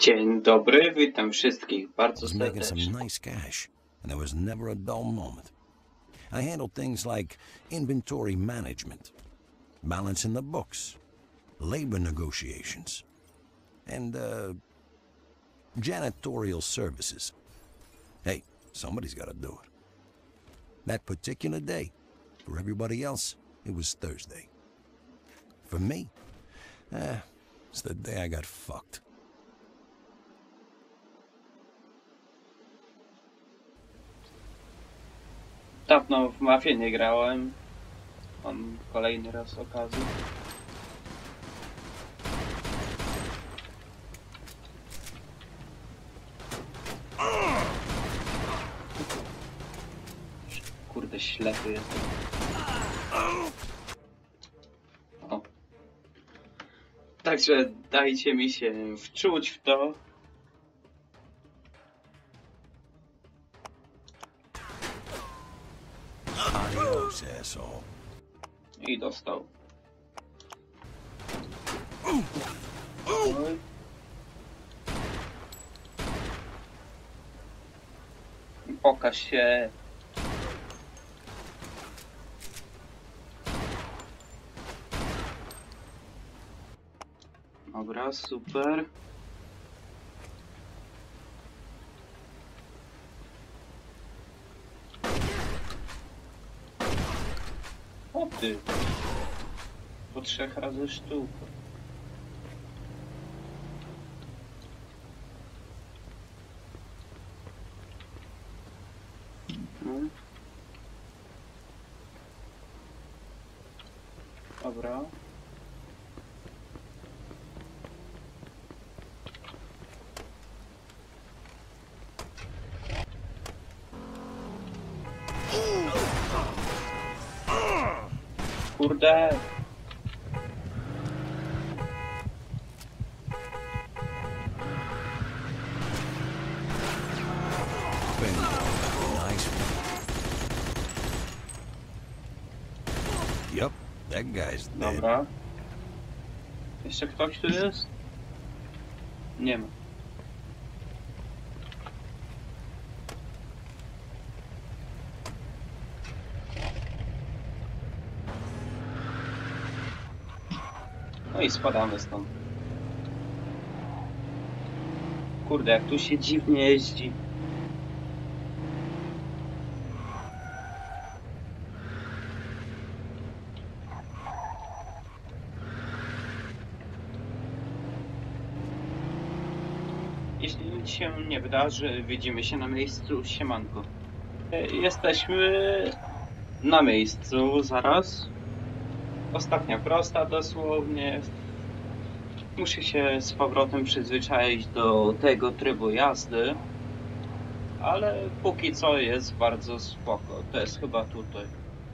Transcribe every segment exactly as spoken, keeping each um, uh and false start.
Dzień dobry, witam wszystkich bardzo was making some serdecznie. nice cash, and there was never a dull moment. I handled things like inventory management, balancing the books, labor negotiations, and, uh, janitorial services. Hey, somebody's gotta do it. That particular day, for everybody else, it was Thursday. For me, eh, it's the day I got fucked. Dawno w Mafię nie grałem. Mam kolejny raz okazję. Kurde, ślepy jestem. O. Także dajcie mi się wczuć w to. Adios, asshole. I dostał. Oj. Pokaż się. Dobra, super. O ty. Po trzech razy sztuka. No. Dobra. Kurde. Nice one. Yup, that guy's dead. Dobra. Jeszcze ktoś tu jest? Nie ma. No i spadamy stąd. Kurde, jak tu się dziwnie jeździ. Jeśli nic się nie wydarzy, widzimy się na miejscu. Siemanko. Jesteśmy na miejscu zaraz. Ostatnia prosta dosłownie. Muszę się z powrotem przyzwyczaić do tego trybu jazdy. Ale póki co jest bardzo spoko. To jest chyba tutaj.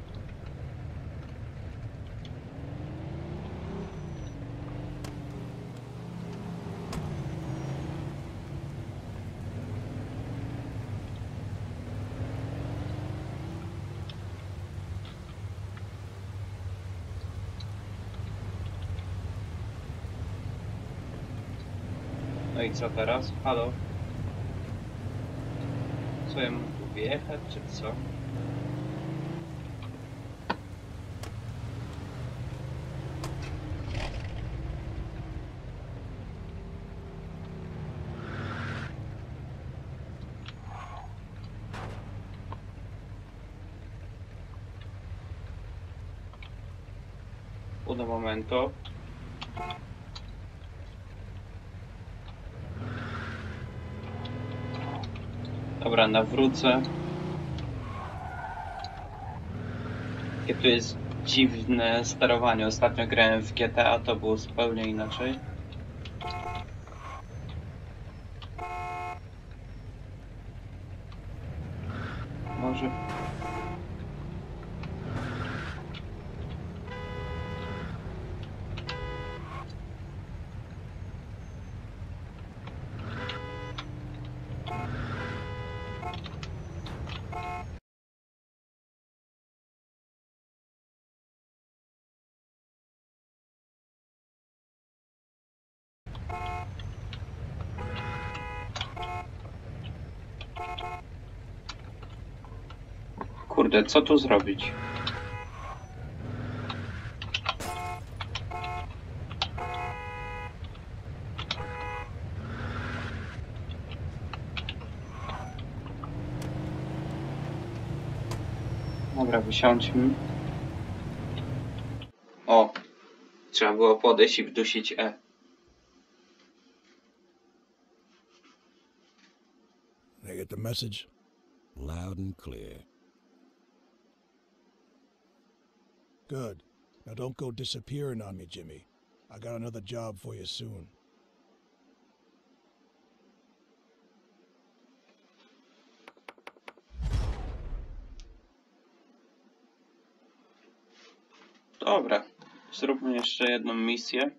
No i co teraz? Halo? Co ja mam tu wjechać, czy co? Uno momento. Dobra, nawrócę. Jakie tu jest dziwne sterowanie. Ostatnio grałem w G T A, to było zupełnie inaczej. Może... Kurde, co tu zrobić? Dobra, wysiądźmy. O! Trzeba było podejść i wdusić E. I get the message? Loud and clear. Good. Now don't go disappearing on me, Jimmy. I got another job for you soon. Dobra, zróbmy jeszcze jedną misję.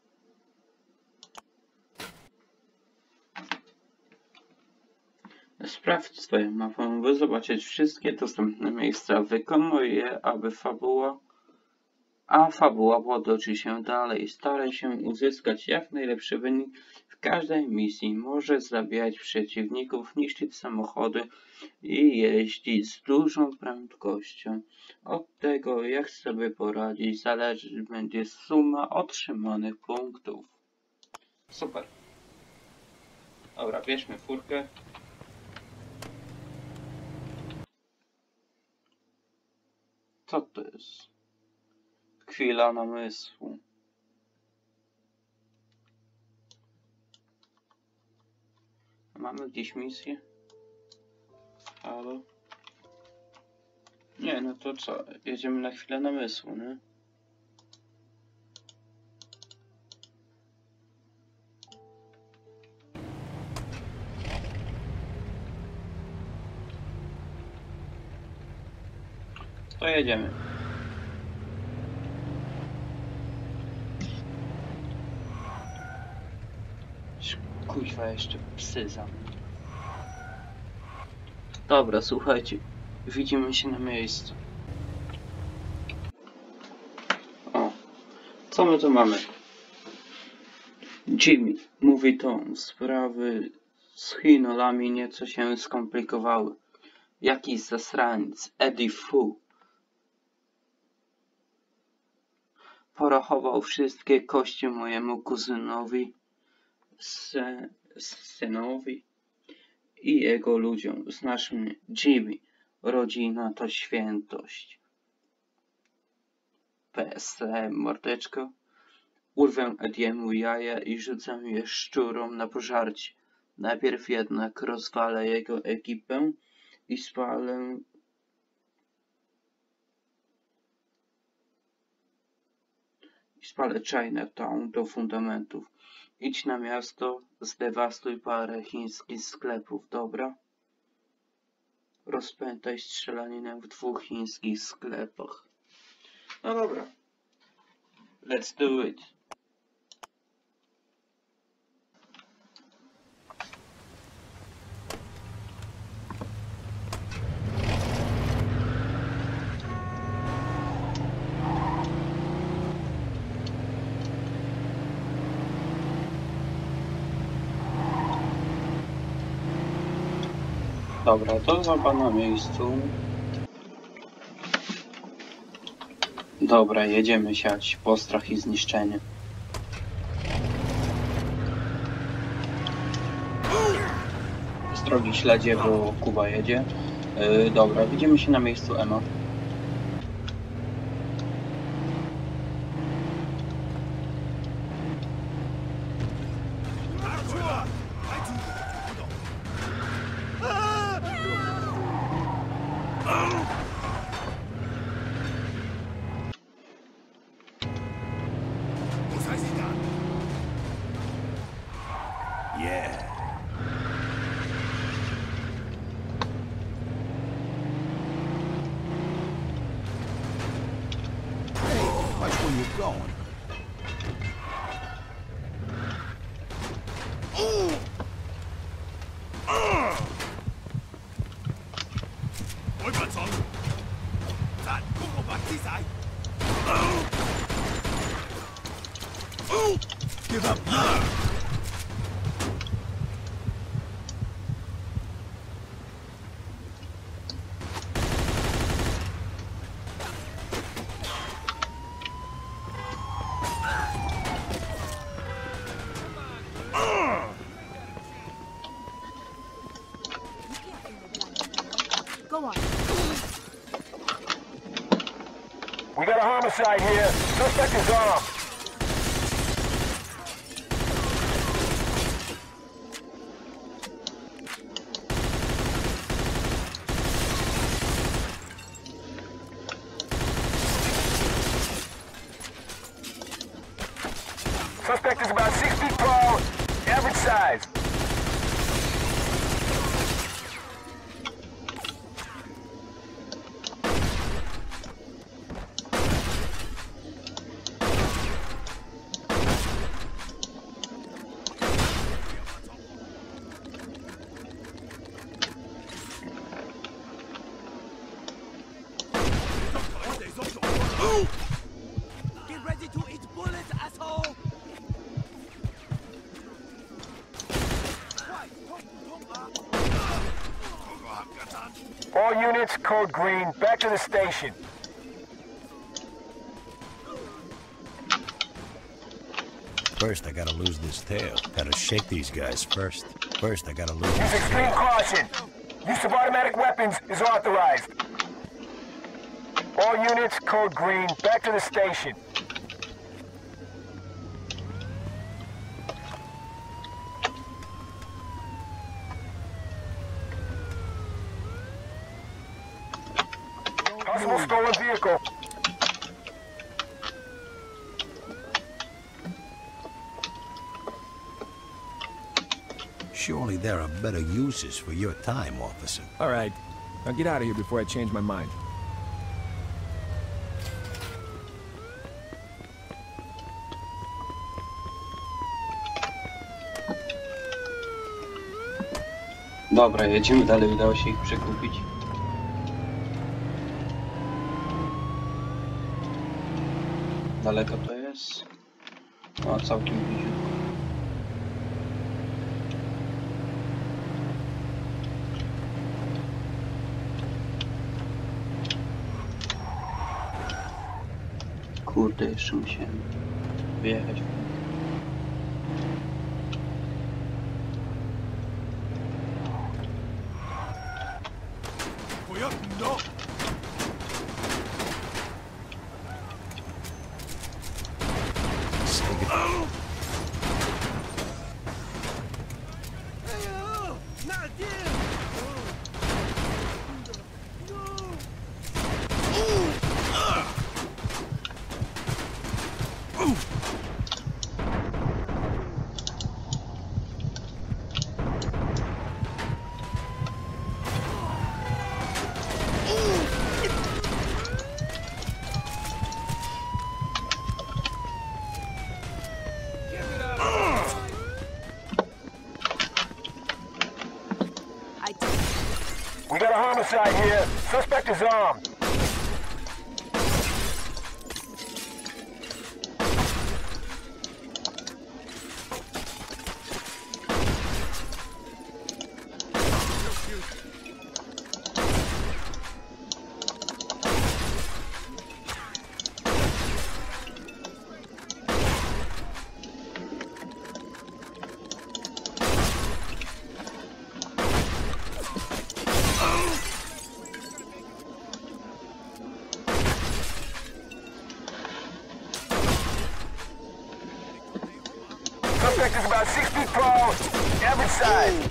Sprawdź swoją mapę, by zobaczyć wszystkie dostępne miejsca. Wykonuj je, aby fabuła, a fabuła potoczy się dalej. Staraj się uzyskać jak najlepszy wynik w każdej misji. Możesz zabijać przeciwników, niszczyć samochody i jeździć z dużą prędkością. Od tego, jak sobie poradzić, zależy będzie suma otrzymanych punktów. Super. Dobra, bierzmy furkę. Co to jest? Chwila namysłu. Mamy gdzieś misję? Halo? Nie, no to co? Jedziemy na chwilę namysłu, nie? To jedziemy. Kuźwa, jeszcze psy za mną. Dobra, słuchajcie. Widzimy się na miejscu. O. Co my tu mamy? Jimmy. Mówi Tom. Sprawy z Chinolami nieco się skomplikowały. Jakiś zasraniec. Eddie Fu. Porachował wszystkie kości mojemu kuzynowi, sy synowi i jego ludziom. Znasz mnie, Jimmy. Rodzina to świętość. P S C, mordeczko. Urwę Ediemu jaja i rzucę je szczurom na pożarcie. Najpierw jednak rozwalę jego ekipę i spalę i spalę Chinatown do fundamentów. Idź na miasto, zdewastuj parę chińskich sklepów, dobra? Rozpętaj strzelaninę w dwóch chińskich sklepach. No dobra. Let's do it. Dobra, to zaba na miejscu. Dobra, jedziemy siać. Postrach i zniszczenie. Z drogi śledzie, bo Kuba jedzie. Yy, dobra, widzimy się na miejscu Ema. Yeah. Hey, watch where you're going. Give up now. Go on. We got a homicide here. Suspect is armed. Suspect is about six feet tall, average size. Get ready to eat bullets, asshole! All units, code green, back to the station. First, I gotta lose this tail. Gotta shake these guys first. First, I gotta lose Use this extreme tail. caution. Use of automatic weapons is authorized. All units, code green, back to the station. Possible stolen vehicle. Surely there are better uses for your time, officer. All right. Now get out of here before I change my mind. Dobra, jedziemy dalej, udało się ich przekupić. Daleko to jest? No, całkiem bliziutko. Kurde, jeszcze musiałem wyjechać. We got a homicide here. Suspect is armed. Suspect is about six feet tall, average size.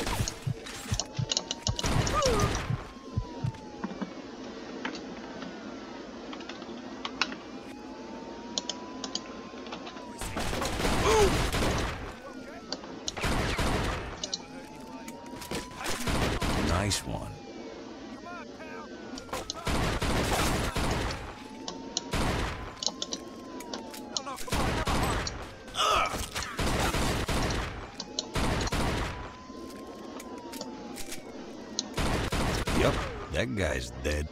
Nice one. Yep, that guy's dead.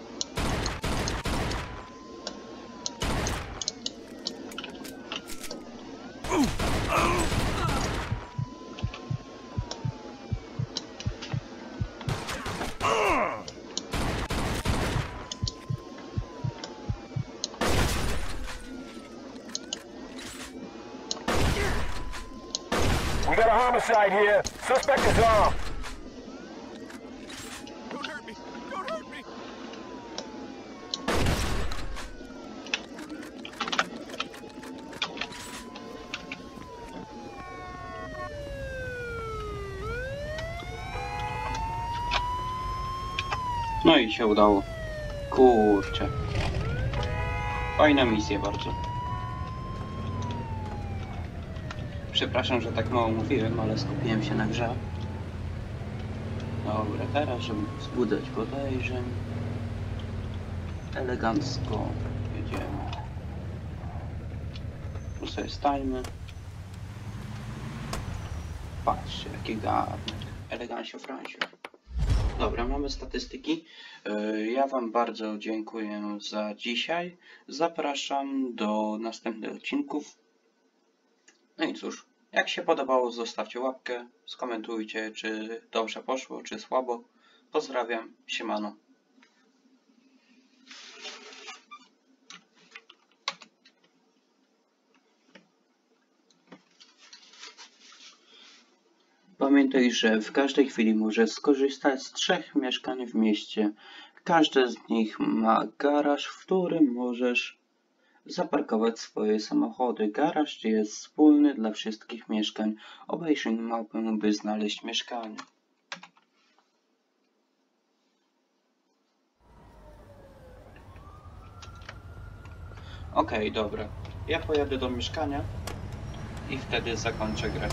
We got a homicide here. Suspect is armed. Don't hurt me! Don't hurt me! No i się udało. Kurczę. Fajna misja bardzo. Przepraszam, że tak mało mówiłem, ale skupiłem się na grze. Dobra, teraz, żeby wzbudzać podejrzeń. Elegancko jedziemy. Tu sobie stańmy. Patrzcie, jaki garnek. Elegancio Franciu. Dobra, mamy statystyki. Ja wam bardzo dziękuję za dzisiaj. Zapraszam do następnych odcinków. No i cóż, jak się podobało, zostawcie łapkę, skomentujcie, czy dobrze poszło, czy słabo. Pozdrawiam, siemano. Pamiętaj, że w każdej chwili możesz skorzystać z trzech mieszkań w mieście. Każde z nich ma garaż, w którym możesz zaparkować swoje samochody. Garaż jest wspólny dla wszystkich mieszkań. Obejrzyj mapę, by znaleźć mieszkanie. Okej, okay, dobra. Ja pojadę do mieszkania i wtedy zakończę grę.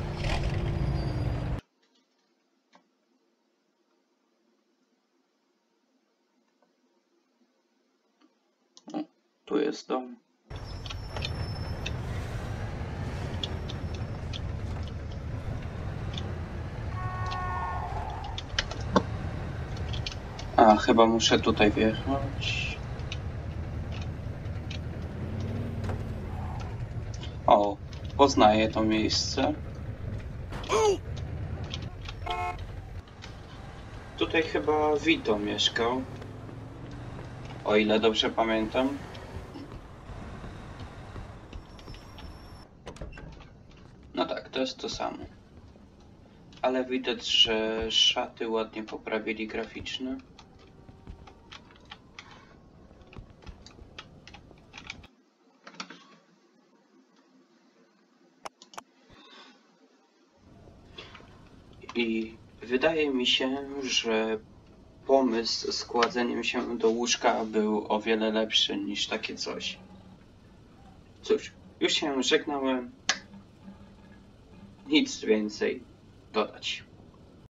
O, tu jest dom. A, chyba muszę tutaj wjechać. O, poznaję to miejsce. Tutaj chyba Vito mieszkał. O ile dobrze pamiętam. No tak, to jest to samo. Ale widać, że szaty ładnie poprawili graficzne. I wydaje mi się, że pomysł z kładzeniem się do łóżka był o wiele lepszy niż takie coś. Cóż, już się żegnałem. Nic więcej dodać.